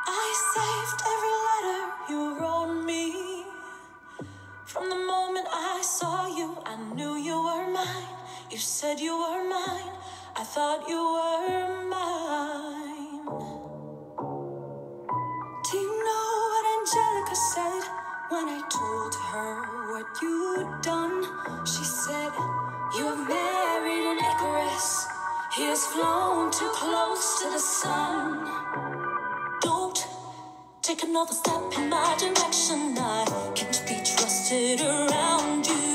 I saved every letter you wrote me. From the moment I saw you, I knew you were mine. You said you were mine. I thought you were mine. Do you know what Angelica said when I told her what you'd done? She said, you have married an Icarus. He has flown too close to the sun. Don't take another step in my direction. I can't be trusted around you.